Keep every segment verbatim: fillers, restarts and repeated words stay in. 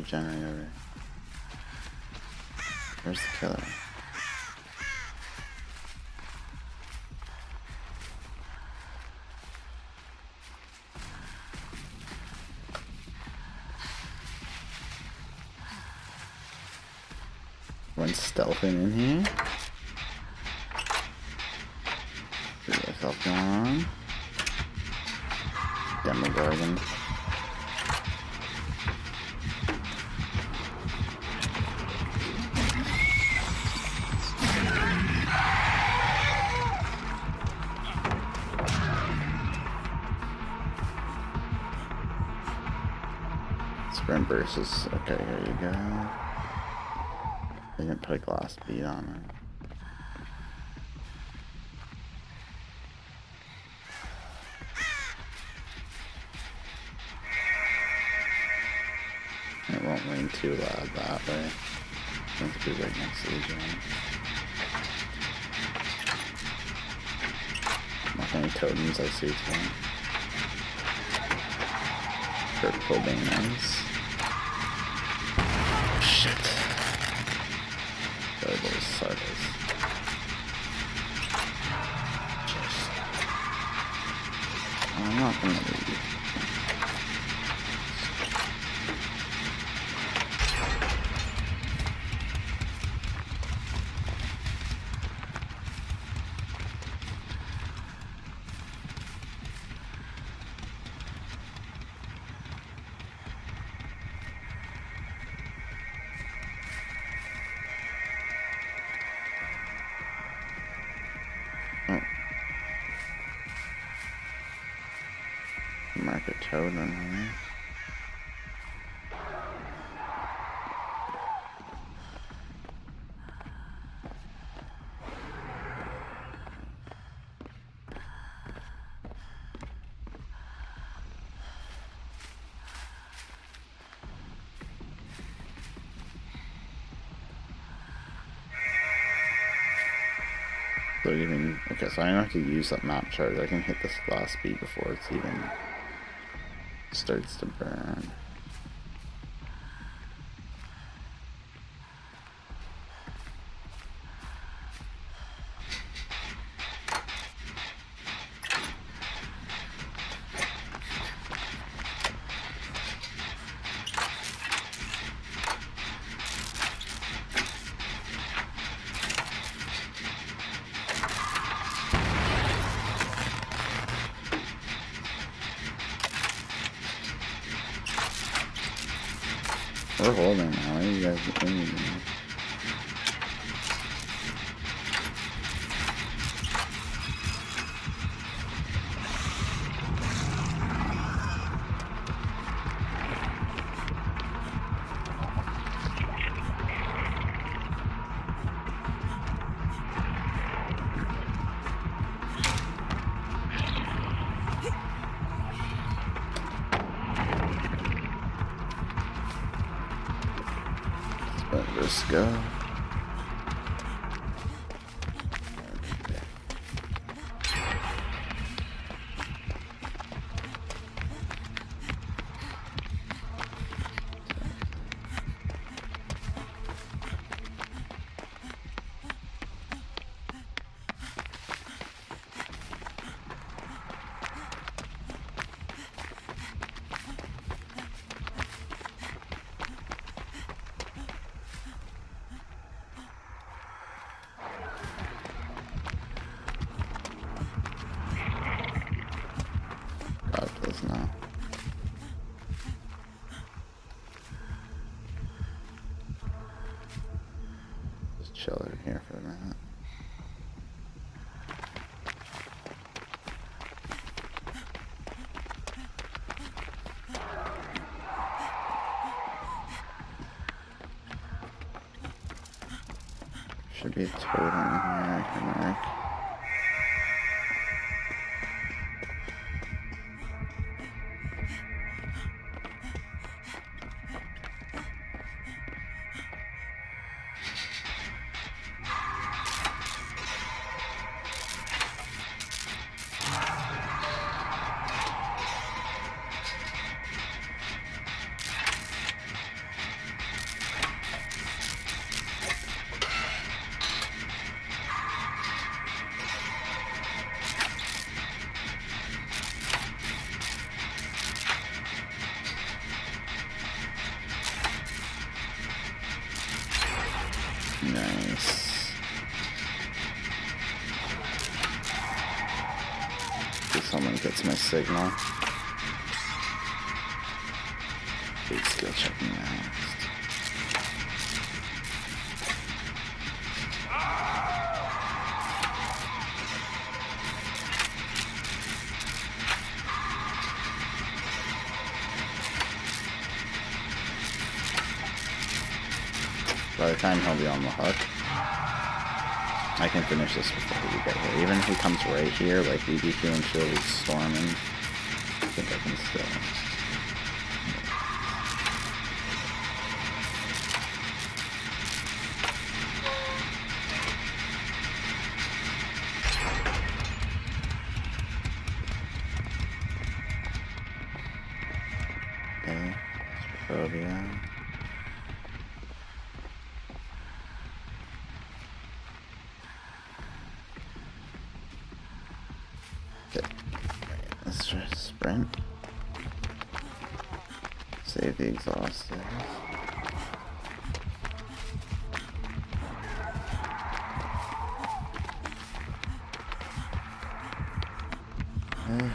generator. Where's the killer? One stealthing in here. See myself going on. Demogorgon. Sprint versus. Okay, here you go. They didn't put a glass bead on it. It won't ring too loud that way. It wants to be right next to each other. Not any totems I see today. Kurt Cobain's. Shit. Those circles. Just. I'm not gonna leave. Mark a toad on here. So even okay, so I don't have to use that map chart. I can hit this glass bead before it's even starts to burn. We're holding now. What are you guys doing? Let's go. Now. Just chill over here for a minute. Should be a toad in here I can mark. Nice. If someone gets my signal. Big skill checking next. By the time he'll be on the hook, I can finish this before we get here. Even if he comes right here, like B B Q and shield is storming, I think I can still. Okay, phobia. Let's try to sprint. Save the exhausted. Uh.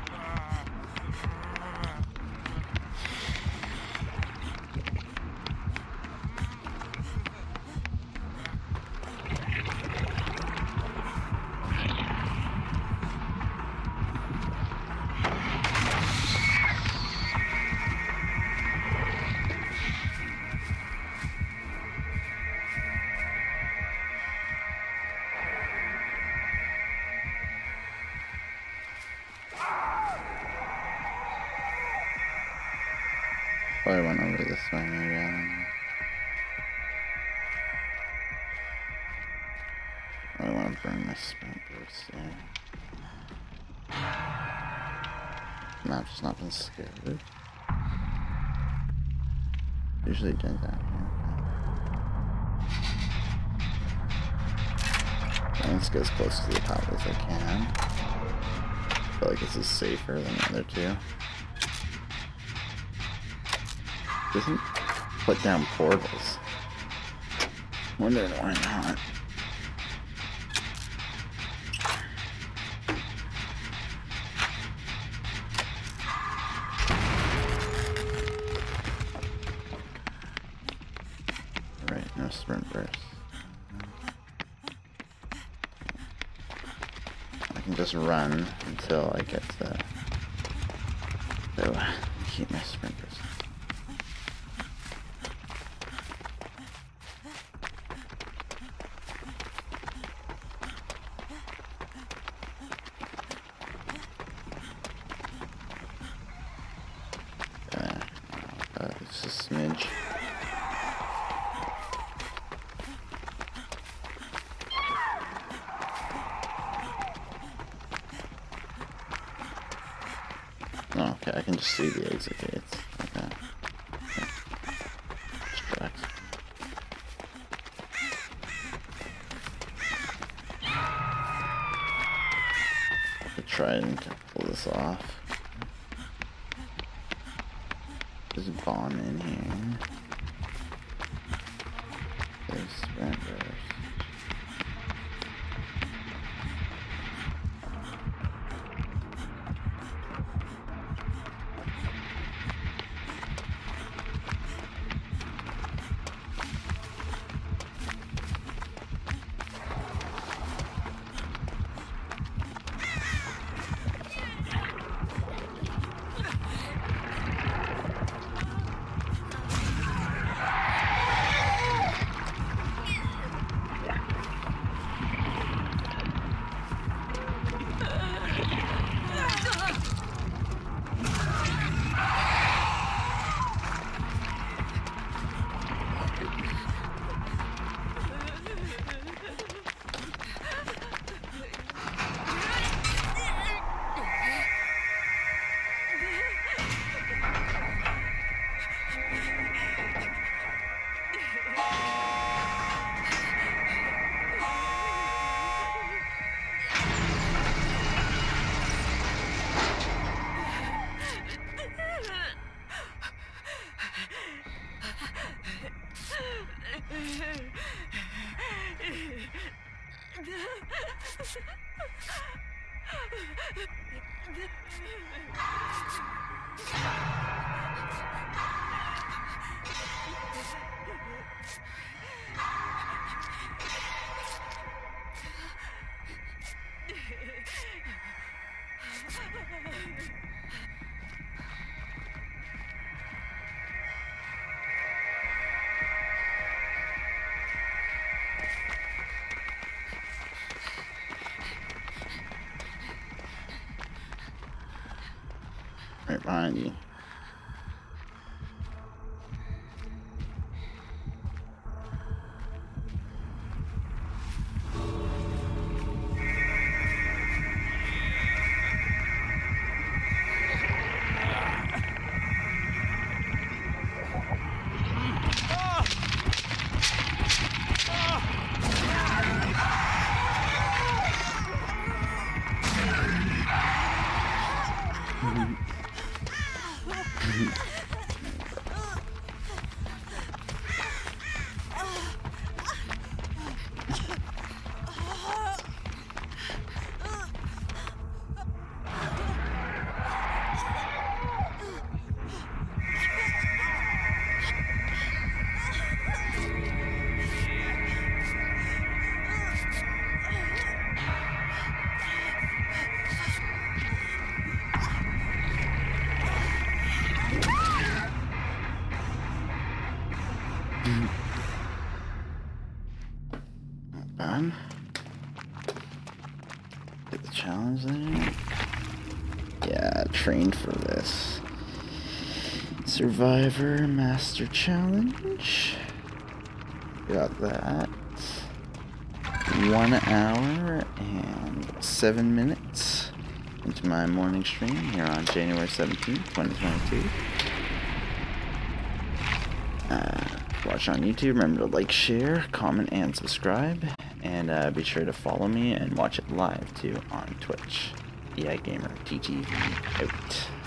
Probably went over this way, maybe, I don't know. I want to burn my sprint burst there. Map's not been scared. Usually does that here. Let's get as close to the top as I can. I feel like this is safer than the other two. Doesn't put down portals. Wondering why not. Right, no sprint burst. I can just run until I get to so keep my sprint burst. It's a smidge. Oh, okay, I can just see the exit gates. Okay. Okay. Distract. I'll try and pull this off. There's a bomb in here. There's sprinters. Right behind you. Bad. Get the challenge there. Yeah, trained for this. Survivor Master Challenge. Got that. One hour and seven minutes into my morning stream here on January seventeenth, twenty twenty-two. Uh, watch on YouTube. Remember to like, share, comment, and subscribe. And uh, be sure to follow me and watch it live too on Twitch. E I Gamer T T V out.